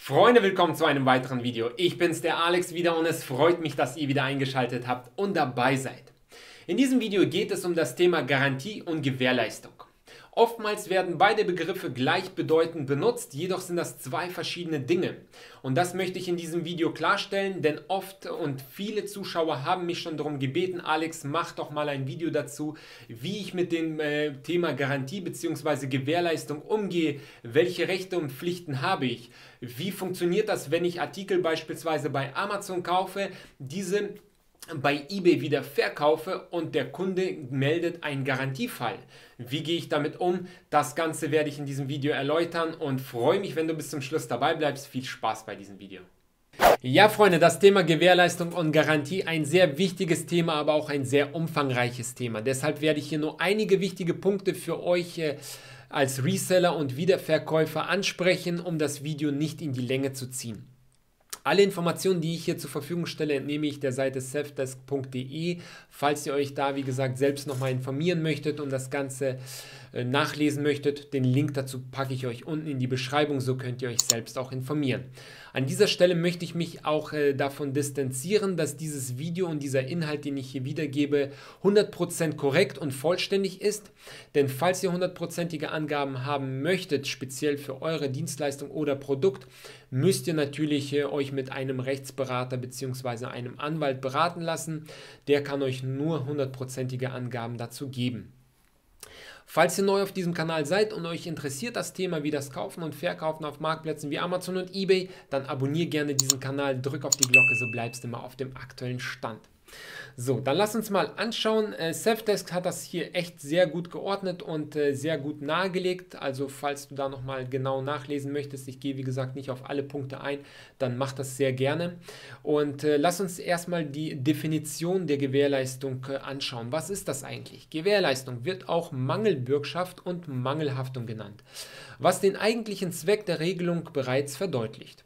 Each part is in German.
Freunde, willkommen zu einem weiteren Video. Ich bin's, der Alex wieder und es freut mich, dass ihr wieder eingeschaltet habt und dabei seid. In diesem Video geht es um das Thema Garantie und Gewährleistung. Oftmals werden beide Begriffe gleichbedeutend benutzt, jedoch sind das zwei verschiedene Dinge. Und das möchte ich in diesem Video klarstellen, denn oft und viele Zuschauer haben mich schon darum gebeten, Alex, mach doch mal ein Video dazu, wie ich mit dem Thema Garantie bzw. Gewährleistung umgehe, welche Rechte und Pflichten habe ich, wie funktioniert das, wenn ich Artikel beispielsweise bei Amazon kaufe, diese bei eBay wieder verkaufe und der Kunde meldet einen Garantiefall. Wie gehe ich damit um? Das Ganze werde ich in diesem Video erläutern und freue mich, wenn du bis zum Schluss dabei bleibst. Viel Spaß bei diesem Video. Ja, Freunde, das Thema Gewährleistung und Garantie, ein sehr wichtiges Thema, aber auch ein sehr umfangreiches Thema. Deshalb werde ich hier nur einige wichtige Punkte für euch als Reseller und Wiederverkäufer ansprechen, um das Video nicht in die Länge zu ziehen. Alle Informationen, die ich hier zur Verfügung stelle, entnehme ich der Seite safdesk.de. Falls ihr euch da, wie gesagt, selbst nochmal informieren möchtet und das Ganze nachlesen möchtet, den Link dazu packe ich euch unten in die Beschreibung, so könnt ihr euch selbst auch informieren. An dieser Stelle möchte ich mich auch davon distanzieren, dass dieses Video und dieser Inhalt, den ich hier wiedergebe, 100% korrekt und vollständig ist. Denn falls ihr 100%ige Angaben haben möchtet, speziell für eure Dienstleistung oder Produkt, müsst ihr natürlich euch mit einem Rechtsberater bzw. einem Anwalt beraten lassen. Der kann euch nur 100%ige Angaben dazu geben. Falls ihr neu auf diesem Kanal seid und euch interessiert das Thema wie das Kaufen und Verkaufen auf Marktplätzen wie Amazon und eBay, dann abonniere gerne diesen Kanal, drück auf die Glocke, so bleibst du immer auf dem aktuellen Stand. So, dann lass uns mal anschauen. Safdesk hat das hier echt sehr gut geordnet und sehr gut nahegelegt. Also falls du da nochmal genau nachlesen möchtest, ich gehe wie gesagt nicht auf alle Punkte ein, dann mach das sehr gerne. Und lass uns erstmal die Definition der Gewährleistung anschauen. Was ist das eigentlich? Gewährleistung wird auch Mangelbürgschaft und Mangelhaftung genannt, was den eigentlichen Zweck der Regelung bereits verdeutlicht.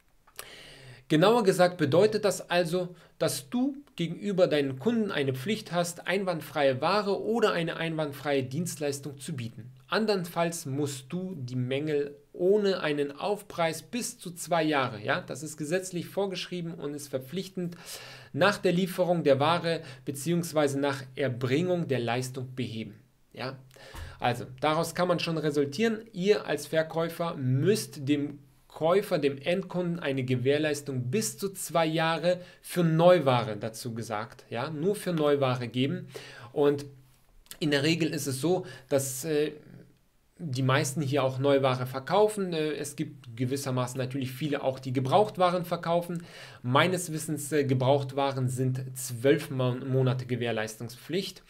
Genauer gesagt bedeutet das also, dass du gegenüber deinen Kunden eine Pflicht hast, einwandfreie Ware oder eine einwandfreie Dienstleistung zu bieten. Andernfalls musst du die Mängel ohne einen Aufpreis bis zu 2 Jahre, ja, das ist gesetzlich vorgeschrieben und ist verpflichtend, nach der Lieferung der Ware bzw. nach Erbringung der Leistung beheben. Ja? Also daraus kann man schon resultieren, ihr als Verkäufer müsst dem Käufer, dem Endkunden, eine Gewährleistung bis zu 2 Jahre für Neuware, dazu gesagt, ja, nur für Neuware geben. Und in der Regel ist es so, dass die meisten hier auch Neuware verkaufen. Es gibt gewissermaßen natürlich viele auch, die Gebrauchtwaren verkaufen. Meines Wissens Gebrauchtwaren sind 12 Monate Gewährleistungspflichtig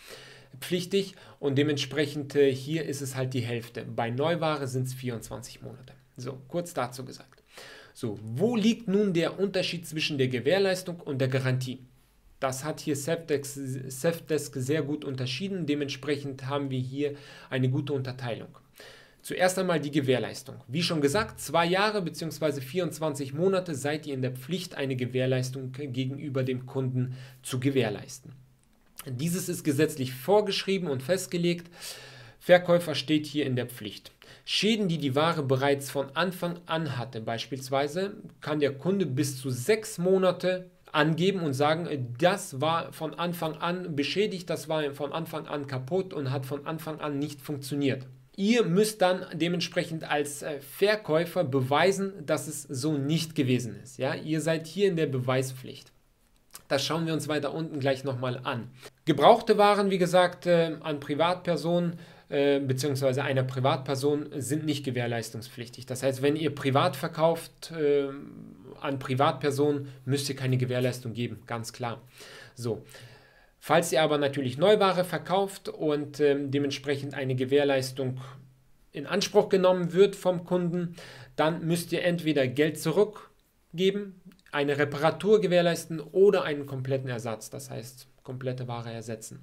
und dementsprechend hier ist es halt die Hälfte. Bei Neuware sind es 24 Monate. So, kurz dazu gesagt. So, wo liegt nun der Unterschied zwischen der Gewährleistung und der Garantie? Das hat hier Safdesk sehr gut unterschieden. Dementsprechend haben wir hier eine gute Unterteilung. Zuerst einmal die Gewährleistung. Wie schon gesagt, 2 Jahre bzw. 24 Monate seid ihr in der Pflicht, eine Gewährleistung gegenüber dem Kunden zu gewährleisten. Dieses ist gesetzlich vorgeschrieben und festgelegt. Verkäufer steht hier in der Pflicht. Schäden, die die Ware bereits von Anfang an hatte, beispielsweise, kann der Kunde bis zu 6 Monate angeben und sagen, das war von Anfang an beschädigt, das war von Anfang an kaputt und hat von Anfang an nicht funktioniert. Ihr müsst dann dementsprechend als Verkäufer beweisen, dass es so nicht gewesen ist. Ja? Ihr seid hier in der Beweispflicht. Das schauen wir uns weiter unten gleich nochmal an. Gebrauchte Waren, wie gesagt, an Privatpersonen bzw. einer Privatperson sind nicht gewährleistungspflichtig. Das heißt, wenn ihr privat verkauft an Privatpersonen, müsst ihr keine Gewährleistung geben, ganz klar. So. Falls ihr aber natürlich Neuware verkauft und dementsprechend eine Gewährleistung in Anspruch genommen wird vom Kunden, dann müsst ihr entweder Geld zurückgeben, eine Reparatur gewährleisten oder einen kompletten Ersatz, das heißt komplette Ware ersetzen.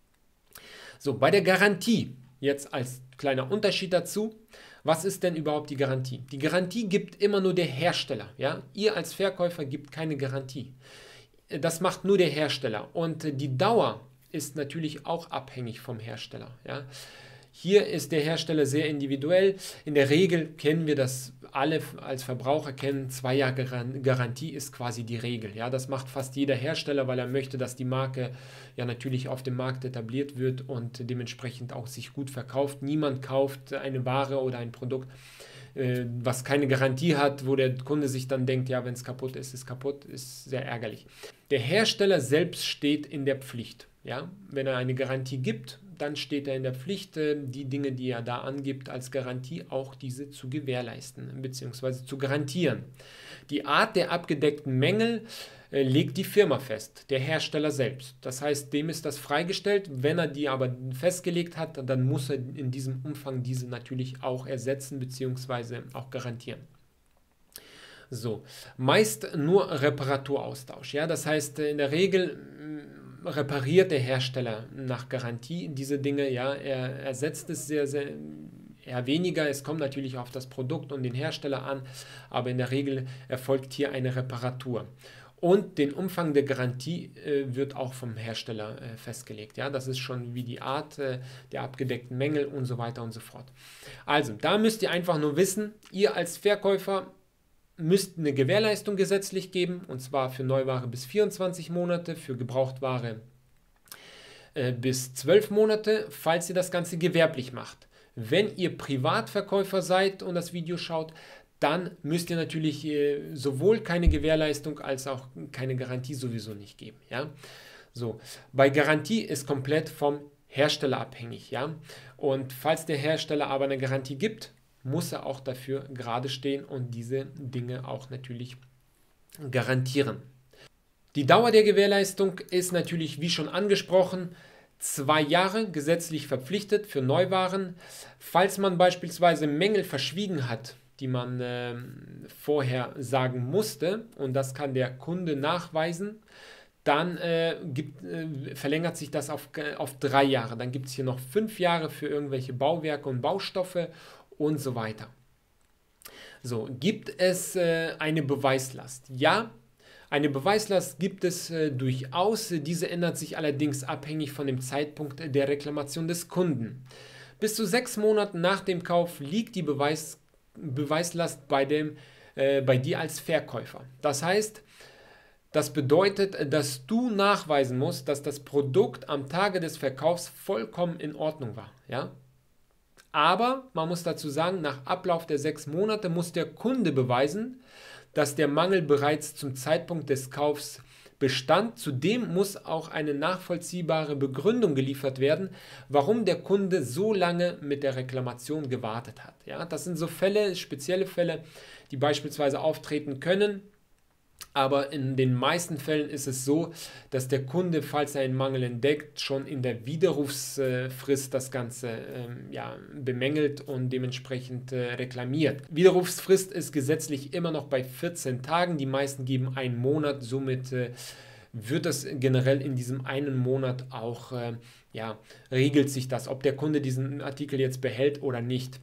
So, bei der Garantie, jetzt als kleiner Unterschied dazu, was ist denn überhaupt die Garantie? Die Garantie gibt immer nur der Hersteller. Ja? Ihr als Verkäufer gibt keine Garantie. Das macht nur der Hersteller und die Dauer ist natürlich auch abhängig vom Hersteller. Ja? Hier ist der Hersteller sehr individuell. In der Regel kennen wir das alle als Verbraucher kennen, 2 Jahre Garantie ist quasi die Regel. Ja, das macht fast jeder Hersteller, weil er möchte, dass die Marke ja natürlich auf dem Markt etabliert wird und dementsprechend auch sich gut verkauft. Niemand kauft eine Ware oder ein Produkt, was keine Garantie hat, wo der Kunde sich dann denkt, ja, wenn es kaputt ist, ist kaputt, ist sehr ärgerlich. Der Hersteller selbst steht in der Pflicht. Ja? Wenn er eine Garantie gibt, dann steht er in der Pflicht, die Dinge, die er da angibt als Garantie, auch diese zu gewährleisten bzw. zu garantieren. Die Art der abgedeckten Mängel legt die Firma fest, der Hersteller selbst. Das heißt, dem ist das freigestellt. Wenn er die aber festgelegt hat, dann muss er in diesem Umfang diese natürlich auch ersetzen bzw. auch garantieren. So, meist nur Reparaturaustausch. Ja? Das heißt, in der Regel repariert der Hersteller nach Garantie diese Dinge. Ja? Er ersetzt es sehr eher weniger. Es kommt natürlich auf das Produkt und den Hersteller an, aber in der Regel erfolgt hier eine Reparatur. Und den Umfang der Garantie wird auch vom Hersteller festgelegt. Ja? Das ist schon wie die Art der abgedeckten Mängel und so weiter und so fort. Also, da müsst ihr einfach nur wissen, ihr als Verkäufer müsst eine Gewährleistung gesetzlich geben, und zwar für Neuware bis 24 Monate, für Gebrauchtware bis 12 Monate, falls ihr das Ganze gewerblich macht. Wenn ihr Privatverkäufer seid und das Video schaut, dann müsst ihr natürlich sowohl keine Gewährleistung als auch keine Garantie sowieso nicht geben. Ja? So, bei Garantie ist komplett vom Hersteller abhängig. Ja? Und falls der Hersteller aber eine Garantie gibt, muss er auch dafür gerade stehen und diese Dinge auch natürlich garantieren. Die Dauer der Gewährleistung ist natürlich, wie schon angesprochen, 2 Jahre gesetzlich verpflichtet für Neuwaren. Falls man beispielsweise Mängel verschwiegen hat, die man vorher sagen musste, und das kann der Kunde nachweisen, dann verlängert sich das auf 3 Jahre. Dann gibt es hier noch 5 Jahre für irgendwelche Bauwerke und Baustoffe und so weiter. So, gibt es eine Beweislast? Ja, eine Beweislast gibt es durchaus. Diese ändert sich allerdings abhängig von dem Zeitpunkt der Reklamation des Kunden. Bis zu 6 Monaten nach dem Kauf liegt die Beweislast bei dir als Verkäufer. Das heißt, das bedeutet, dass du nachweisen musst, dass das Produkt am Tage des Verkaufs vollkommen in Ordnung war. Ja? Aber man muss dazu sagen, nach Ablauf der 6 Monate muss der Kunde beweisen, dass der Mangel bereits zum Zeitpunkt des Kaufs bestand. Zudem muss auch eine nachvollziehbare Begründung geliefert werden, warum der Kunde so lange mit der Reklamation gewartet hat. Ja, das sind so Fälle, spezielle Fälle, die beispielsweise auftreten können. Aber in den meisten Fällen ist es so, dass der Kunde, falls er einen Mangel entdeckt, schon in der Widerrufsfrist das Ganze bemängelt und dementsprechend reklamiert. Widerrufsfrist ist gesetzlich immer noch bei 14 Tagen. Die meisten geben einen Monat. Somit wird das generell in diesem einen Monat auch, regelt sich das, ob der Kunde diesen Artikel jetzt behält oder nicht.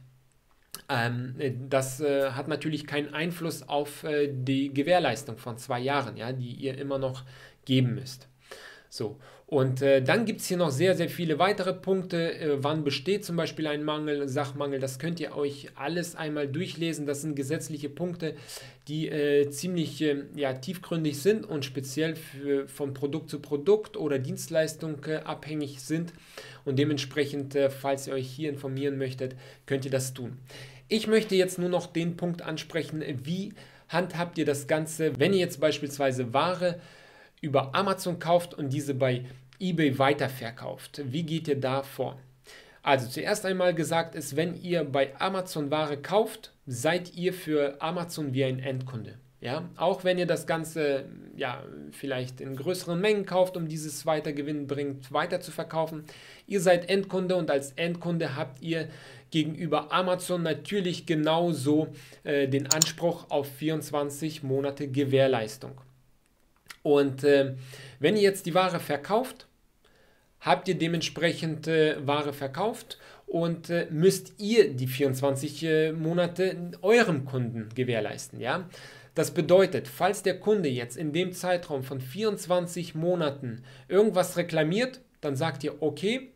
Das hat natürlich keinen Einfluss auf die Gewährleistung von 2 Jahren, ja, die ihr immer noch geben müsst. So, und dann gibt es hier noch sehr, sehr viele weitere Punkte. Wann besteht zum Beispiel ein Mangel, Sachmangel? Das könnt ihr euch alles einmal durchlesen. Das sind gesetzliche Punkte, die ziemlich tiefgründig sind und speziell von Produkt zu Produkt oder Dienstleistung abhängig sind. Und dementsprechend, falls ihr euch hier informieren möchtet, könnt ihr das tun. Ich möchte jetzt nur noch den Punkt ansprechen, wie handhabt ihr das Ganze, wenn ihr jetzt beispielsweise Ware über Amazon kauft und diese bei eBay weiterverkauft. Wie geht ihr da vor? Also zuerst einmal gesagt ist, wenn ihr bei Amazon Ware kauft, seid ihr für Amazon wie ein Endkunde. Ja? Auch wenn ihr das Ganze vielleicht in größeren Mengen kauft, um dieses weiter gewinnbringend weiter zu verkaufen. Ihr seid Endkunde und als Endkunde habt ihr gegenüber Amazon natürlich genauso den Anspruch auf 24 Monate Gewährleistung. Und wenn ihr jetzt die Ware verkauft, habt ihr dementsprechend Ware verkauft und müsst ihr die 24 Monate eurem Kunden gewährleisten. Ja? Das bedeutet, falls der Kunde jetzt in dem Zeitraum von 24 Monaten irgendwas reklamiert, dann sagt ihr, okay,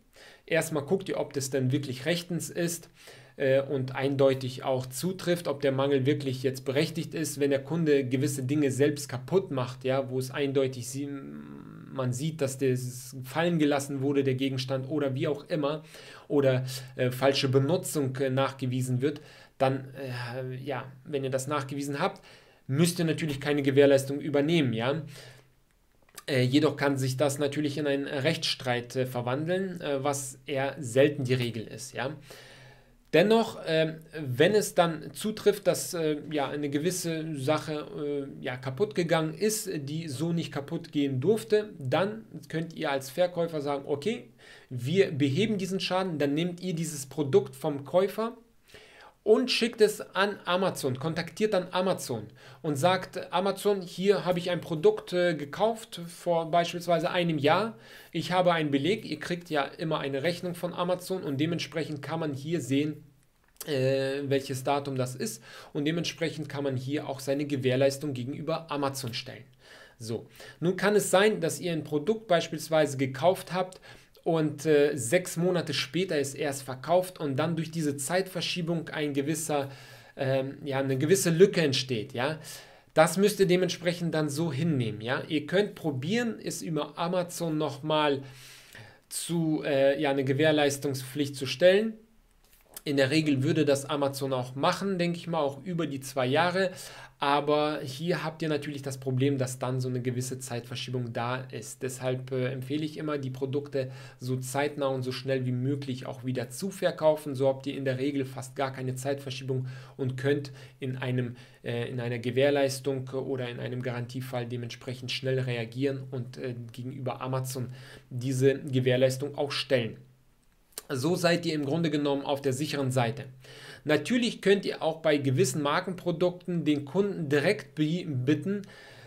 Erstmal guckt ihr, ob das dann wirklich rechtens ist und eindeutig auch zutrifft, ob der Mangel wirklich jetzt berechtigt ist. Wenn der Kunde gewisse Dinge selbst kaputt macht, ja, wo es eindeutig man sieht, dass das fallen gelassen wurde, der Gegenstand oder wie auch immer, oder falsche Benutzung nachgewiesen wird, dann, ja, wenn ihr das nachgewiesen habt, müsst ihr natürlich keine Gewährleistung übernehmen, ja. Jedoch kann sich das natürlich in einen Rechtsstreit verwandeln, was eher selten die Regel ist, ja. Dennoch, wenn es dann zutrifft, dass ja, eine gewisse Sache ja, kaputt gegangen ist, die so nicht kaputt gehen durfte, dann könnt ihr als Verkäufer sagen, okay, wir beheben diesen Schaden, dann nehmt ihr dieses Produkt vom Käufer und schickt es an Amazon, kontaktiert dann Amazon und sagt, Amazon, hier habe ich ein Produkt gekauft vor beispielsweise einem Jahr, ich habe einen Beleg, ihr kriegt ja immer eine Rechnung von Amazon und dementsprechend kann man hier sehen, welches Datum das ist und dementsprechend kann man hier auch seine Gewährleistung gegenüber Amazon stellen. So, nun kann es sein, dass ihr ein Produkt beispielsweise gekauft habt und 6 Monate später ist erst verkauft und dann durch diese Zeitverschiebung eine gewisse Lücke entsteht, ja. Das müsst ihr dementsprechend dann so hinnehmen, ja. Ihr könnt probieren, es über Amazon nochmal zu eine Gewährleistungspflicht zu stellen. In der Regel würde das Amazon auch machen, denke ich mal, auch über die 2 Jahre. Aber hier habt ihr natürlich das Problem, dass dann so eine gewisse Zeitverschiebung da ist. Deshalb empfehle ich immer, die Produkte so zeitnah und so schnell wie möglich auch wieder zu verkaufen. So habt ihr in der Regel fast gar keine Zeitverschiebung und könnt in einer Gewährleistung oder in einem Garantiefall dementsprechend schnell reagieren und gegenüber Amazon diese Gewährleistung auch stellen. So seid ihr im Grunde genommen auf der sicheren Seite. Natürlich könnt ihr auch bei gewissen Markenprodukten den Kunden direkt bitten,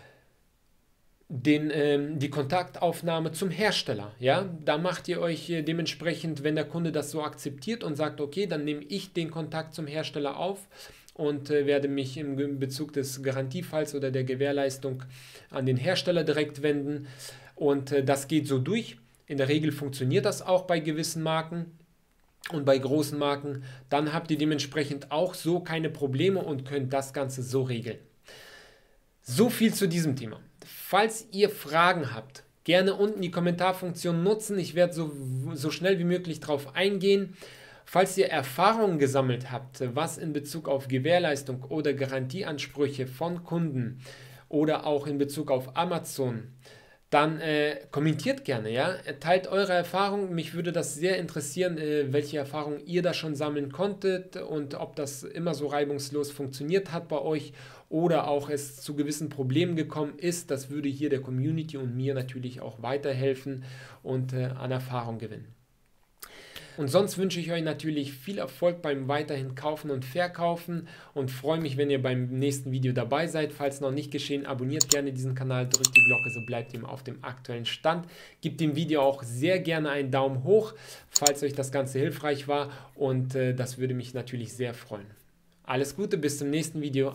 die Kontaktaufnahme zum Hersteller. Ja? Da macht ihr euch dementsprechend, wenn der Kunde das so akzeptiert und sagt, okay, dann nehme ich den Kontakt zum Hersteller auf und werde mich im Bezug des Garantiefalls oder der Gewährleistung an den Hersteller direkt wenden. Und das geht so durch. In der Regel funktioniert das auch bei gewissen Marken und bei großen Marken. Dann habt ihr dementsprechend auch so keine Probleme und könnt das Ganze so regeln. So viel zu diesem Thema. Falls ihr Fragen habt, gerne unten die Kommentarfunktion nutzen. Ich werde so schnell wie möglich darauf eingehen. Falls ihr Erfahrungen gesammelt habt, was in Bezug auf Gewährleistung oder Garantieansprüche von Kunden oder auch in Bezug auf Amazon, dann kommentiert gerne, ja, teilt eure Erfahrungen. Mich würde das sehr interessieren, welche Erfahrungen ihr da schon sammeln konntet und ob das immer so reibungslos funktioniert hat bei euch oder auch es zu gewissen Problemen gekommen ist. Das würde hier der Community und mir natürlich auch weiterhelfen und an Erfahrung gewinnen. Und sonst wünsche ich euch natürlich viel Erfolg beim weiterhin Kaufen und Verkaufen und freue mich, wenn ihr beim nächsten Video dabei seid. Falls noch nicht geschehen, abonniert gerne diesen Kanal, drückt die Glocke, so bleibt ihr auf dem aktuellen Stand. Gebt dem Video auch sehr gerne einen Daumen hoch, falls euch das Ganze hilfreich war und das würde mich natürlich sehr freuen. Alles Gute, bis zum nächsten Video.